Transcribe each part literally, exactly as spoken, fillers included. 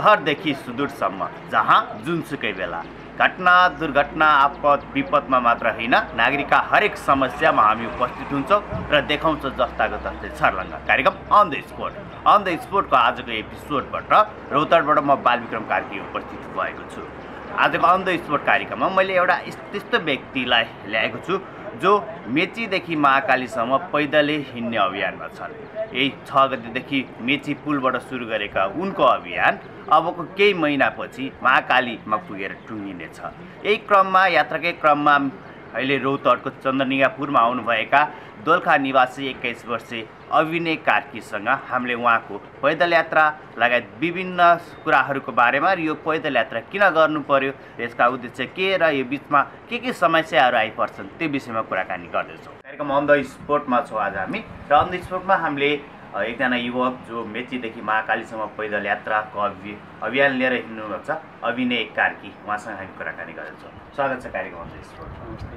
सहरदेखि सुदूरसम्म, जहाँ जुनसुकै बेला घटना दुर्घटना आपद विपदमा मात्र होइन, नागरिकका हरेक समस्यामा हामी उपस्थित हुन्छौँ र देखाउँछौँ जस्ताको तस्तै छर्लङ्ग। कार्यक्रम on the spot on the स्पोटको आजको एपिसोडबाट रौतहटबाट म बालविक्रम कार्की उपस्थित भएको छु। आजको अन द स्पोट कार्यक्रममा मैले एउटा त्यस्तो व्यक्तिलाई ल्याएको छु जो मेचीदेखि महाकालीसम्म पैदलै हिँड्ने अभियानमा छन्। यही छ गतेदेखि मेची पुलबाट सुरु गरेका उनको अभियान अबको केही महिनापछि महाकालीमा पुगेर टुङ्गिनेछ। यही क्रममा यात्राकै क्रममा अहिले रौतहटको चन्द्रनिगापुरमा आउनुभएका दोलखा निवासी एक्काइस वर्षीय अभिनय कार्कीसँग हामीले उहाँको पैदल यात्रा लगायत विभिन्न कुराहरूको बारेमा र यो पैदल यात्रा किन गर्नु पर्यो, यसका उद्देश्य के र यो बिचमा के के समस्याहरू आइपर्छन् त्यो विषयमा कुराकानी गर्दैछौँ। कार्यक्रम अन द स्पोटमा छौँ आज हामी र अन द स्पोटमा हामीले एकजना युवक जो मेचीदेखि महाकालीसम्म पैदल यात्राको अभि अभियान लिएर हिँड्नुहुन्छ अभिनय कार्की, उहाँसँग हामी कुराकानी गर्दैछौँ। स्वागत छ कार्यक्रम अन द स्पोट।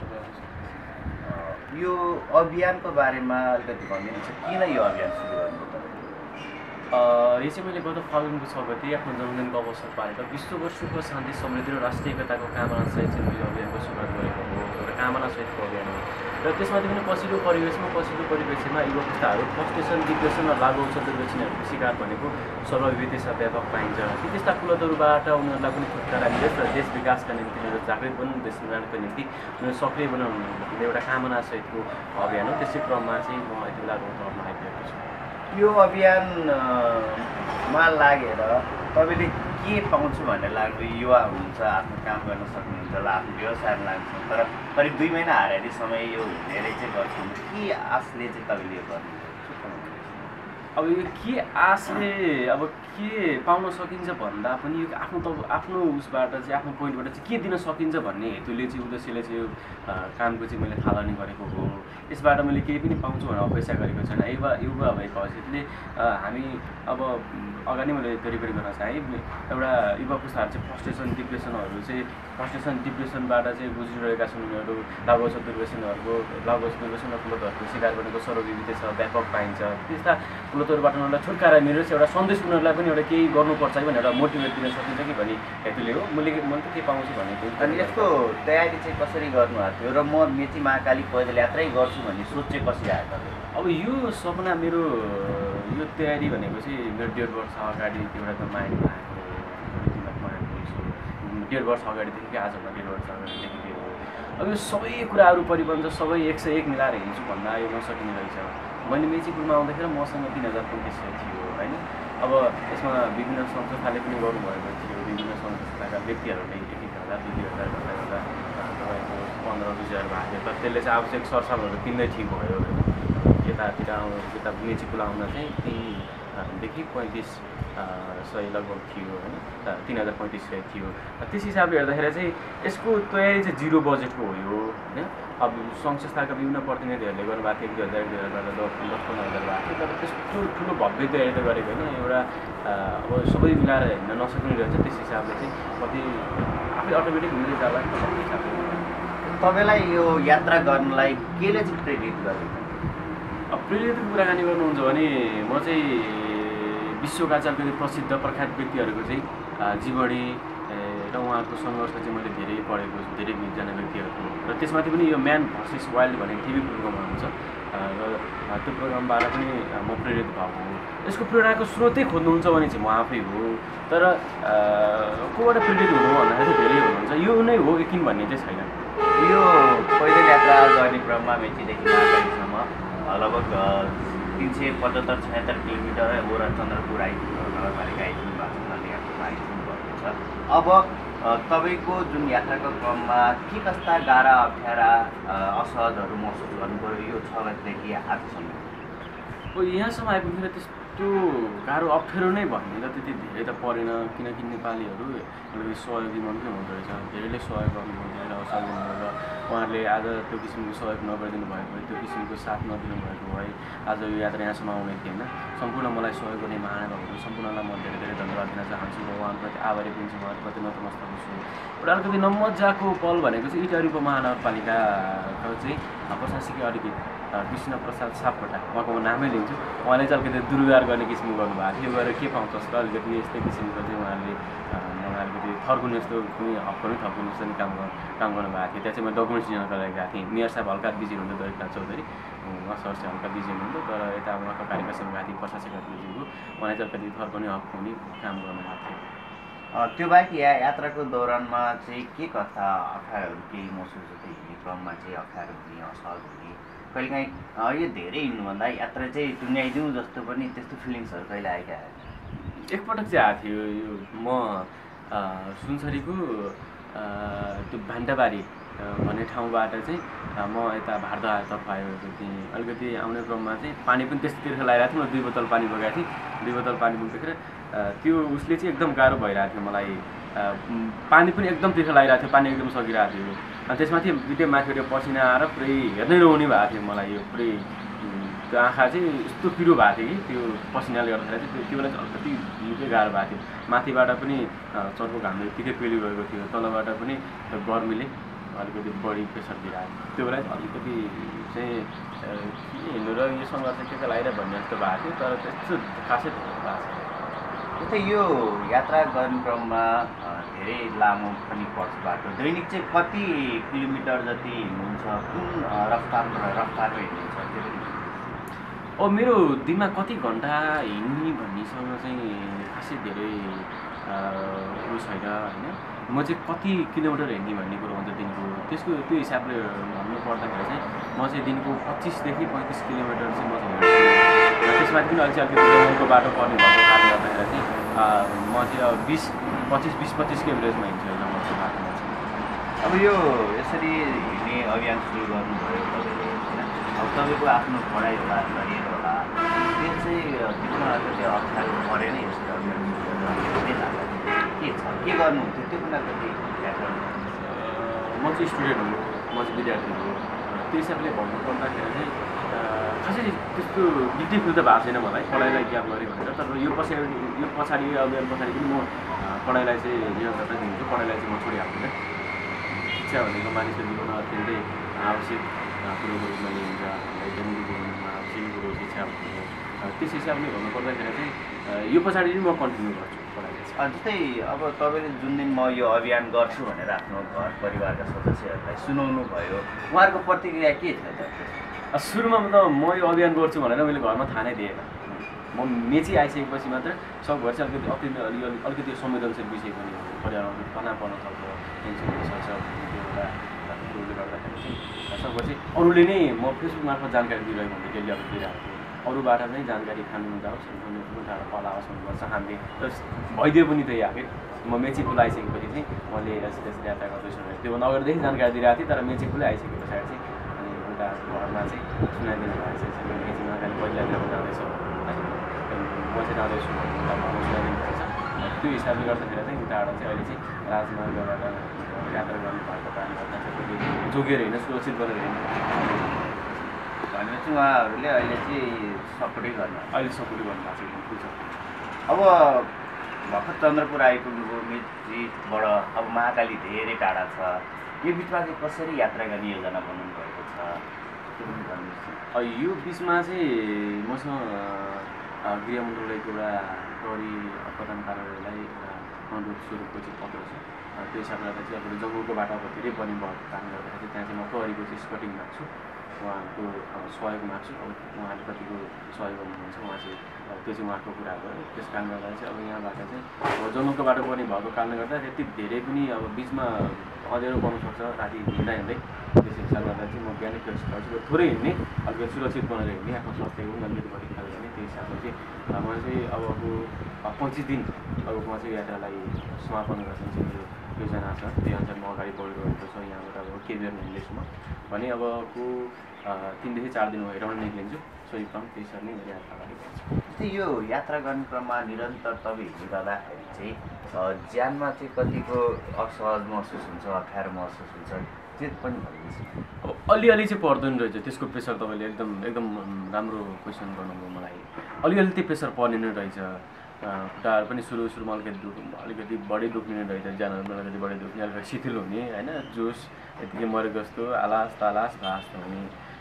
यो अभियानको बारेमा अलिकति भनिदिनुहुन्छ, किन यो अभियान सुरु गर्नुभयो तपाईँले? यो चाहिँ मैले गत फागुनको छ गति आफ्नो जन्मदिनको अवसर पाएर विश्वको सुख शान्ति समृद्धि र राष्ट्रिय एकताको कामनासहित चाहिँ मैले अभियानको सुरुवात गरेको हो। एउटा कामनासहितको अभियान हो र त्यसमाथि पनि पछिल्लो परिवेशमा पछिल्लो परिवेशमा युवा पुस्ताहरू फ्रस्ट्रेसन डिप्रेसन र लागु औषध दुर्व्यसनहरूको शिकार भनेको सर्वविदिशा व्यापक पाइन्छ। ती त्यस्ता कुलतहरूबाट उनीहरूलाई पनि छुटकारा मिलोस् र देश विकासका निम्ति उनीहरू जागृत बनुन्, देश निर्माणको निम्ति उनीहरू सक्रिय बनाउनु भन्ने एउटा कामनासहितको अभियान हो। त्यसै क्रममा चाहिँ म यति बेला रौतहटमा आइपुगेको छु। यो अभियानमा लागेर तपाईँले के पाउँछु भनेर लाग्नु? युवा हुनुहुन्छ, आफ्नो काम गर्न सक्नुहुन्छ होला, आफ्नो व्यवसायमा लाग्नुहुन्छ, तर करिब दुई महिना हाराहारी समय यो धेरै चाहिँ गर्छु, के आशले चाहिँ तपाईँले यो गर्नु? अब यो के आशले अब के पाउन सकिन्छ भन्दा पनि यो आफ्नो त आफ्नो उसबाट चाहिँ आफ्नो पोइन्टबाट चाहिँ के दिन सकिन्छ भन्ने हेतुले चाहिँ उद्देश्यले चाहिँ यो कामको चाहिँ मैले थालनी गरेको हो। यसबाट मैले केही पनि पाउँछु भनेर अपेक्षा गरेको छैन। युवा युवा भएको हैसियतले हामी अब अगाडि मैले रिकर्ड गर्न चाहेँ एउटा युवा पुस्ताहरू चाहिँ फ्रस्ट्रेसन डिप्रेसनहरू चाहिँ फ्रस्ट्रेसन डिप्रेसनबाट चाहिँ गुज्रिरहेका छन्। उनीहरू लागु औषध दुर्व्यसनहरूको लागु औषध दुर्व्यसन र कुलतहरूको शिकार गरेको सर्वविदित छ, व्यापक पाइन्छ। त्यस्ता कुलतहरूबाट उनीहरूलाई छुटकारा मिलोस्, एउटा सन्देश उनीहरूलाई पनि एउटा केही गर्नुपर्छ है भनेर मोटिभेट दिन सकिन्छ कि भन्ने हेतुले हो। मैले मैले त के पाउँछु भनेको। अनि यसको तयारी चाहिँ कसरी गर्नुभएको थियो र म मेची महाकाली पैदल यात्रै गर्छु भन्ने सोच चाहिँ कसरी आयो तपाईँ? अब यो सपना मेरो यो तयारी भनेको चाहिँ मेरो डेढ वर्ष अगाडि एउटा त माइन्डमा आएको डेढ वर्ष अगाडिदेखि आजभन्दा डेढ वर्ष अगाडिदेखि त्यो हो। अब यो सबै कुराहरू परिबन्ध सबै एक सय एक मिलाएर हिँड्छु भन्दा यो नसकिने रहेछ। मैले मेची पुलमा आउँदाखेरि मसँग तिन हजार पैँतिस सय थियो होइन। अब यसमा विभिन्न संस्थाले पनि गर्नुभएको थियो, विभिन्न संस्थाका व्यक्तिहरूले एक एक हजार दुई दुई हजार गर्दा गर्दा तपाईँको पन्ध्र बिस हजार भएको थियो। तर त्यसले चाहिँ आवश्यक सरसामानहरू किन्दै ठिक भयो होइन। यतातिर आउनु यता मेची पुल आउँदा चाहिँ तिनदेखि पैँतिस सय लगभग थियो होइन, तिन हजार पैँतिस सय थियो। त्यस हिसाबले हेर्दाखेरि चाहिँ यसको तयारी चाहिँ जिरो बजेटको हो यो होइन। अब सङ्घ संस्थाका विभिन्न प्रतिनिधिहरूले गर्नुभएको थियो, दुई हजार दुई हजार गर्दा दस दस पन्ध्र हजार भएको थियो। तर त्यस्तो ठुलो भव्य तयारी त गरेको होइन। एउटा अब सबै मिलाएर हिँड्न नसक्ने रहेछ। त्यस हिसाबले चाहिँ कति आफै अटोमेटिक हुँदै जाला भन्ने हिसाबले। तपाईँलाई यो यात्रा गर्नलाई केले चाहिँ प्रेरित गरेको? अब प्रेरित कुराकानी गर्नुहुन्छ भने म चाहिँ विश्वका चाहिँ प्रसिद्ध प्रख्यात व्यक्तिहरूको चाहिँ जीवनी र उहाँको सङ्घर्ष चाहिँ मैले धेरै पढेको छु, धेरै जना व्यक्तिहरूको। र त्यसमाथि पनि यो म्यान भर्सेस वाइल्ड भन्ने टिभी प्रोग्राम हुन्छ र त्यो प्रोग्रामबाट पनि म प्रेरित भएको हो। यसको प्रेरणाको स्रोतै खोज्नुहुन्छ भने चाहिँ म आफै हो। तर कोबाट प्रेरित हुनु भन्दाखेरि चाहिँ धेरै हुनुहुन्छ, यो नै हो यकिन भन्ने चाहिँ छैन। यो पैदल यात्रा गर्ने क्रममा मेचीदेखि महाकालीसम्म लगभग तिन सय पचहत्तर छयत्तर किलोमिटर वरा चन्द्रपुर आइपुग्नु नगरपालिका आइपुग्नु भएको छ, नदीघाटमा आइपुग्नु भएको छ। अब तपाईँको जुन यात्राको क्रममा के कस्ता गाह्रा अप्ठ्यारा असहजहरू महसुस गर्नु पऱ्यो यो छ गतेदेखि आजसम्म? अब यहाँसम्म आइपुगेर त्यस्तो गाह्रो अप्ठ्यारो नै भन्ने त त्यति धेरै त परेन, किनकि नेपालीहरू अलिकति सहयोगी मात्रै हुँदो रहेछ। धेरैले सहयोग गर्नुभयो, धेरैले अवसर गर्नुभयो र उहाँहरूले आज त्यो किसिमको सहयोग नगरिदिनु भएको भए, त्यो किसिमको साथ नदिनु भएको भए आज यो यात्रा यहाँसम्म आउने थिएन। सम्पूर्ण मलाई सहयोग गर्ने महानुभावहरू सम्पूर्णलाई म धेरै धेरै धन्यवाद दिन चाहन्छु र उहाँप्रति आभारी पनि छु, उहाँहरूप्रति नतमस्तक छु। एउटा अलिकति नमजाको पल भनेको चाहिँ इटारी उपमहानगरपालिकाको चाहिँ प्रशासकीय अलिकति कृष्ण प्रसाद सापकोटा, उहाँको म नामै लिन्छु। उहाँले चाहिँ अलिकति दुर्व्यवहार गर्ने किसिमको गर्नुभएको थियो। गएर के पाउँछ र अलिकति यस्तै किसिमको चाहिँ उहाँले मलाई अलिकति थर्कुने जस्तो कुनै हप्काउने थप्कुने जस्तो काम काम गर्नुभएको थियो। त्यहाँ चाहिँ म डकुमेन्ट्स लिनको लागि गएको थिएँ। मेयर साहब हल्का बिजी हुनुहुन्थ्यो दरिकनाथ चौधरी, उहाँ सर चाहिँ हल्का बिजी हुनुहुन्थ्यो। तर यता उहाँको कार्यक्रम गएको थिएँ प्रसाद शेखर गुरुजीको, उहाँले चाहिँ अलिकति थर्कुने हप्काउने काम गर्नुभएको थियो। त्यो बाहेक या यात्राको दौरानमा चाहिँ के कस्ता अप्ठ्यारोहरू केही महसुस हुँदै हिँड्ने क्रममा चाहिँ अप्ठ्यारो हुने असहज हुने कहिलेकाहीँ यो धेरै हिँड्नुभन्दा यात्रा चाहिँ टुङ्ग्याइदिउँ जस्तो पनि त्यस्तो फिलिङ्सहरू कहिले आएका? एकपटक चाहिँ आएको थियो। यो म सुनसरीको त्यो भान्टाबारी भन्ने ठाउँबाट चाहिँ म यता भारततर्फ आएको थिएँ। अलिकति आउने क्रममा चाहिँ पानी पनि त्यस्तो तिर्खा लगाइरहेको थियो। म दुई बोतल पानी बोकाएको थिएँ। दुई बोतल पानी बोकेर त्यो उसले चाहिँ एकदम गाह्रो भइरहेको थियो मलाई। पानी पनि एकदम तिर्खा लागिरहेको थियो, पानी एकदम सकिरहेको थियो। अनि त्यसमाथि दुइटै माथिबाट पसिना आएर पुरै हेर्नै नहुने भएको थियो मलाई। यो पुरै त्यो आँखा चाहिँ यस्तो पिरो भएको थियो कि त्यो पसिनाले गर्दाखेरि चाहिँ त्यो बेला चाहिँ अलिकति निकै गाह्रो भएको थियो। माथिबाट पनि चर्को घामले यत्तिकै पेली गएको थियो, तलबाट पनि गर्मीले अलिकति बढी प्रेसर दिइरहेको थियो। त्यो बेला चाहिँ अलिकति चाहिँ के हिँड्नु र यो सङ्घर्ष के के लागिरहेको भन्ने जस्तो भएको थियो। तर त्यस्तो खासै भएको छ। जस्तै यो यात्रा गर्ने क्रममा धेरै लामो पनि पर्छ बाटो। दैनिक चाहिँ कति किलोमिटर जति हिँड्नुहुन्छ? कुन रफ्तारमा रफ्तारमा हिँड्नुहुन्छ त्यो पनि? अब मेरो दिनमा कति घन्टा हिँड्ने भन्नेसँग चाहिँ खासै धेरै उयो छैन होइन। म चाहिँ कति किलोमिटर हिँड्ने भन्ने कुरो हुन्छ दिनको, त्यसको त्यो हिसाबले भन्नु पर्दाखेरि चाहिँ म चाहिँ दिनको पच्चिसदेखि पैँतिस किलोमिटर चाहिँ म चाहिँ हिँड्छु। त्यसमाथि पनि अलिक अलिकति जङ्गलको बाटो पर्ने भएको कारणले गर्दाखेरि चाहिँ म चाहिँ अब बिस पच्चिस बिस पच्चिसको एभरेजमा हिँड्छु जङ्गलको बाटोमा चाहिँ। अब यो यसरी हिँड्ने अभियान सुरु गर्नुभयो तपाईँले होइन, अब तपाईँको आफ्नो पढाइ होला करियर होला, त्यो चाहिँ बिचमा अलिकति अप्ठ्यारो परेन यसरी अभियान सुरु गर्दा के छ, के गर्नुहुन्थ्यो त्यो पनि अलिकति यात्रा? म चाहिँ स्टुडेन्ट हो, म चाहिँ विद्यार्थी हो। त्यो हिसाबले भन्नुपर्दाखेरि चाहिँ खासै त्यस्तो गिल्टी फिल त भएको छैन मलाई पढाइलाई ग्याप गरेँ भनेर। तर यो पछाडि यो पछाडि अभियान पछाडि पनि म पढाइलाई चाहिँ निरन्तरता दिन्छु। पढाइलाई चाहिँ म छोडिहाल्दिनँ। शिक्षा भनेको मानिसको जीवनमा अत्यन्तै आवश्यक कुरोको रूपमा लिइन्छ। हामीलाई दैनिक जीवनमा आवश्यक कुरो शिक्षा भनेको। त्यस हिसाबले भन्नुपर्दाखेरि चाहिँ यो पछाडि पनि म कन्टिन्यू गर्छु पढाइलाई। जस्तै अब तपाईँले जुन दिन म यो अभियान गर्छु भनेर आफ्नो घर परिवारका सदस्यहरूलाई सुनाउनु भयो, उहाँहरूको प्रतिक्रिया के छ त? सुरुमा त म यो अभियान गर्छु भनेर मैले घरमा थाहा नै दिएन। म मेची आइसकेपछि मात्र सबभरि चाहिँ अलिकति अत्यन्त अलिअलि अलिकति संवेदनशील विषय पनि हो। पर्यावरण तनाव पर्न सक्छ, टेन्सन हुन सक्छ भन्ने त्यो एउटा कुरोले गर्दाखेरि चाहिँ सबभरि चाहिँ अरूले नै म फेसबुक मार्फत जानकारी दिइरहेको हुन्थेँ, डेली अपडेट दिइरहेको थिएँ। अरूबाट पनि जानकारी खानु जाओस्, उठाएर पलाओस् भन्नुपर्छ हामीले। र भइदियो पनि त्यही आफै। म मेची पुल आइसकेपछि चाहिँ मैले यसरी यसरी यात्रा गर्दैछु भनेर त्योभन्दा अगाडिदेखि जानकारी दिइरहेको थिएँ। तर मेची पुलै आइसके पछाडि चाहिँ अनि एउटा घरमा चाहिँ सुनाइदिनु भएको छ, मेचीमा खालि पहिला जाँदैछ है, म चाहिँ जाँदैछु घरमा सुनाइदिनु भएको छ। त्यो हिसाबले गर्दाखेरि चाहिँ उताबाट चाहिँ अहिले चाहिँ राजमार्गबाट यात्रा गर्नु भएको कारणले गर्दा चाहिँ जोगिएर हिँड्न सुरक्षित गरेर हिँड्नु भनेपछि उहाँहरूले अहिले चाहिँ सपोर्टै गर्नु अहिले सपोर्ट गर्नुभएको छ। अब भर्खर चन्द्रपुर आइपुग्नुभयो, मेचीबाट अब महाकाली धेरै टाढा छ, यो बिचमा चाहिँ कसरी यात्रा गर्ने योजना बनाउनु भएको छ त्यो पनि भन्नुहोस्। यो बिचमा चाहिँ मसँग गृह मन्त्रालयको एउटा प्रहरी प्रधान कार्यालयलाई अनुरोध स्वरूपको चाहिँ पत्र छ। त्यो हिसाबले गर्दा चाहिँ अब जङ्गलको बाटो अब धेरै बढी भएको कारणले गर्दाखेरि त्यहाँ चाहिँ म प्रहरीको चाहिँ स्पटिङ माग्छु, उहाँको सहयोग माग्छु। अब उहाँले कतिको सहयोग गर्नुहुन्छ उहाँ चाहिँ त्यो चाहिँ उहाँको कुरा हो। त्यस कारणले गर्दा चाहिँ अब यहाँबाट चाहिँ अब जङ्गलको बाटो बढी भएको कारणले गर्दा त्यति धेरै पनि अब बिचमा अँध्यारो पर्न सक्छ राति हिँड्दा हिँड्दै। त्यस हिसाबले गर्दा चाहिँ म बिहानै फ्रेस गर्छु, थोरै हिँड्ने, अलिकति सुरक्षित बनाएर हिँड्ने, आफ्नो स्वास्थ्यको पनि अलिकति बढी ख्याल गर्ने। त्यो हिसाबले चाहिँ म चाहिँ अबको पच्चिस दिन अबको चाहिँ यात्रालाई समापन गर्ने चाहिँ मेरो योजना छ। त्यही अनुसार म अगाडि बढिरहेको छु। यहाँबाट अब केबियर हिँड्दैछु म भने अबको तिनदेखि चार दिन हेराउन निक्लिन्छु सोही क्रम। त्यही हिसाबले मेरो यात्रा अगाडि बढ्छ। जस्तै यो यात्रा गर्ने क्रममा निरन्तर तपाईँ हिँडिरहँदाखेरि चाहिँ ज्यानमा चाहिँ कतिको असहज महसुस हुन्छ, अप्ठ्यारो महसुस हुन्छ त्यो पनि भन्नुहोस्। अब अलिअलि चाहिँ पर्दैन रहेछ त्यसको प्रेसर। तपाईँले एकदम एकदम राम्रो क्वेसन गर्नुभयो मलाई। अलिअलि त्यो प्रेसर पर्ने नै रहेछ। खुट्टाहरू पनि सुरु सुरुमा अलिकति दुख अलिकति बढी दुख्ने नै रहेछ, ज्यानहरू अलिकति बढी दुख्ने, अलिकति शिथिल हुने होइन, जोस यतिकै मरेको जस्तो आलास तालास भास हुने।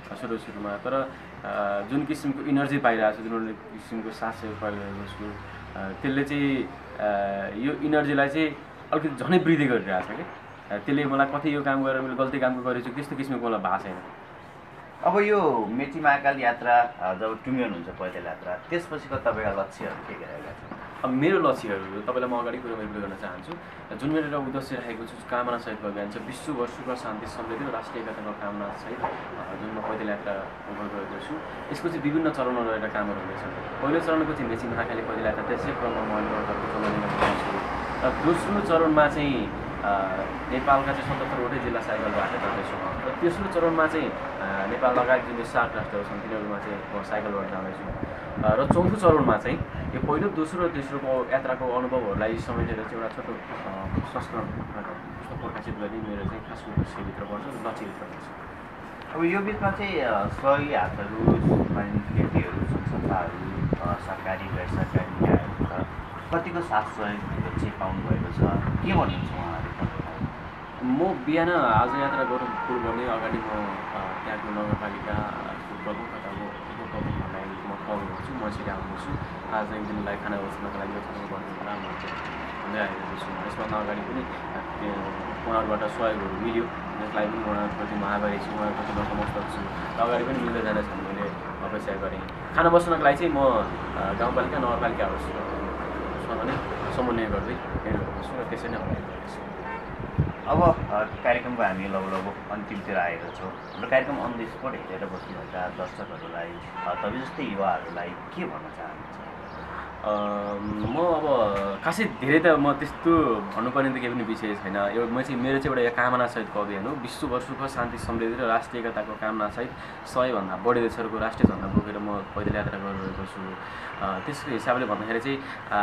सुरु सुरुमा। तर जुन किसिमको इनर्जी पाइरहेको छु, जुन किसिमको सास चाहिँ पाइरहेको छु, त्यसले चाहिँ यो इनर्जीलाई चाहिँ अलिकति झनै वृद्धि गरिरहेको छ कि त्यसले मलाई कति यो काम गरेर मैले गल्ती काम गरेछु त्यस्तो किसिमको मलाई भएको छैन। अब यो मेची महाकाल यात्रा जब टुङ्गिनुहुन्छ पैदल यात्रा, त्यसपछिको तपाईँका लक्ष्यहरू के के रहेका छन्? अब मेरो लक्ष्यहरू तपाईँलाई म अगाडि कुरो मैले गर्न चाहन्छु। जुन मेरो एउटा उद्देश्य राखेको छु, कामना सहितको अभियान छ, विश्वभर सुख शान्ति समृद्धि र राष्ट्रिय एकताको कामना सहित जुन म पैदल यात्रा गएको छु, यसको चाहिँ विभिन्न चरणहरू रहेर कामहरू हुनेछन्। पहिलो चरणको चाहिँ मेची महाकाली पैदल यात्रा, त्यसै क्रममा म अलिकति चलाउने गर्छु र दोस्रो चरणमा चाहिँ नेपालका चाहिँ सतहत्तरवटै जिल्ला साइकलबाट जाँदैछु र तेस्रो चरणमा चाहिँ नेपाल लगायत जुन सात राष्ट्रहरू छन् तिनीहरूमा चाहिँ म साइकलबाट जाँदैछु र चौथो चरणमा चाहिँ यो पहिलो दोस्रो र तेस्रोको यात्राको अनुभवहरूलाई समेटेर चाहिँ एउटा छोटो संस्करण प्रकाशित गरी मेरो चाहिँ खास उद्देश्यभित्र पर्छ र लक्ष्यभित्र पर्छ। अब यो बिचमा चाहिँ सही हातहरू व्यक्तिहरू संस्थाहरू सरकारी गैर सरकारी निकायहरू कतिको साथ सहयोग चाहिँ पाउनुभएको छ, के भन्नुहुन्छ उहाँहरूले? म बिहान आज यात्रा गर्नु पूर्व नै अगाडि म त्यहाँको नगरपालिकाको प्रमुख अथवा उपप्रमुखहरूलाई म कल गर्छु, म यसरी आउँदैछु, आज एक दिनलाई खाना बस्नको लागि गर्नु होला म चाहिँ भन्दै आएको छु। यसभन्दा अगाडि पनि उहाँहरूबाट सहयोगहरू मिल्यो, जसलाई पनि उहाँहरूप्रति म आभारी छु, उहाँहरूप्रति म नतमस्तक छु र अगाडि पनि मिल्दै जानेछ भने मैले अपेक्षा गरेँ। खाना बस्नको लागि चाहिँ म गाउँपालिका नगरपालिकाहरूसँग नै समन्वय गर्दै हिँडिरहेको छु र त्यसै नै अगाडि बढेको छु। अब कार्यक्रमको हामी लगभग लगभग अन्तिमतिर आएको छौँ। हाम्रो कार्यक्रम अन द स्पोट हेरेर बस्नुभएका दर्शकहरूलाई, तपाईँ जस्तै युवाहरूलाई के भन्न चाहनुहुन्छ? म अब खासै धेरै त म त्यस्तो भन्नुपर्ने त केही पनि विषय छैन। यो म चाहिँ मेरो चाहिँ एउटा कामना सहितको अभियान हो, विश्वभर सुख शान्ति समृद्धि र राष्ट्रिय एकताको कामना सहित सयभन्दा बढी देशहरूको राष्ट्रिय झन्डा बोकेर म पैदल यात्रा गरिरहेको छु। त्यसको हिसाबले भन्दाखेरि चाहिँ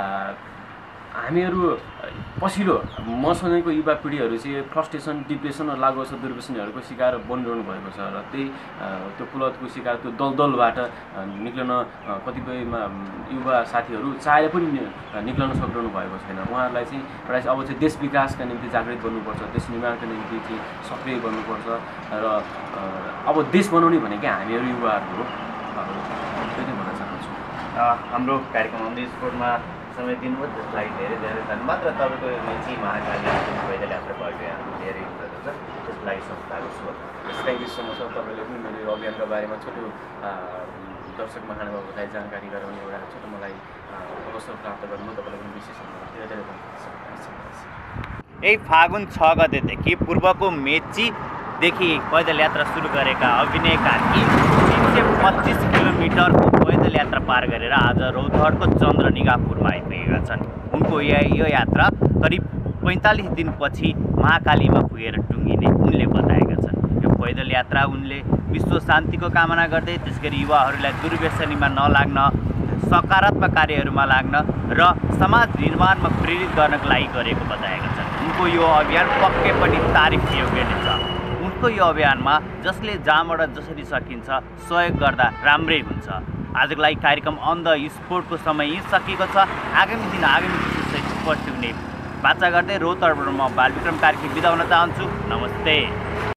हामीहरू पछिल्लो मसँगैको युवा पिँढीहरू चाहिँ फ्रस्ट्रेसन, डिप्रेसन र लागु अवस्था दुर्व्यसनीहरूको शिकार बनिरहनु भएको छ र त्यही त्यो कुलतको शिकार, त्यो दलदलबाट निक्लन कतिपयमा युवा साथीहरू चाहेर पनि निक्लन सकिरहनु भएको छैन। उहाँहरूलाई चाहिँ एउटा अब चाहिँ देश विकासका निम्ति जागृत गर्नुपर्छ, देश निर्माणका निम्ति चाहिँ सक्रिय गर्नुपर्छ र अब देश बनाउने भनेकै हामीहरू युवाहरू हो, त्यति भन्न चाहन्छु। हाम्रो कार्यक्रम अन द स्पोटमा समय दिनुभयो त्यसलाई धेरै धेरै धन्यवाद र तपाईँको मेची महाकाली पैदल यात्रा भएको यहाँ धेरै भएको छ, त्यसको लागि संस्थाको शुभकामना। Thank you so much. तपाईँले पनि मेरो अभियानका बारेमा छोटो दर्शक महानुभावहरूलाई जानकारी गराउने एउटा छोटो मलाई अवसर प्राप्त गर्नु तपाईँलाई पनि विशेष धेरै धेरै धन्यवाद। यही फागुन छ गतेदेखि पूर्वको मेचीदेखि पैदल यात्रा सुरु गरेका अभिनय कार्की तिन सय पच्चिस किलोमिटरको पैदल यात्रा पार गरेर आज रौतहटको चन्द्रनिगापुरमा आइपुगेका छन्। उनको यो यात्रा करिब पैँतालिस दिनपछि महाकालीमा पुगेर टुङ्गिने उनले बताएका छन्। यो पैदल यात्रा उनले विश्व शान्तिको कामना गर्दै त्यसगरी युवाहरूलाई दुर्व्यसनीमा नलाग्न, सकारात्मक कार्यहरूमा लाग्न र समाज निर्माणमा प्रेरित गर्नको लागि गरेको बताएका छन्। उनको यो अभियान पक्कै पनि तारिफ योग्य नै छ। उनको यो अभियानमा जसले जहाँबाट जसरी सकिन्छ सहयोग गर्दा राम्रै हुन्छ। आजको लागि कार्यक्रम अन द स्पोटको समय यहीँ सकिएको छ। आगामी दिन आगामी विषयसहित उपस्थित हुने बाचा गर्दै रौतहटबाट म बालविक्रम कार्की बिदा हुन चाहन्छु। नमस्ते।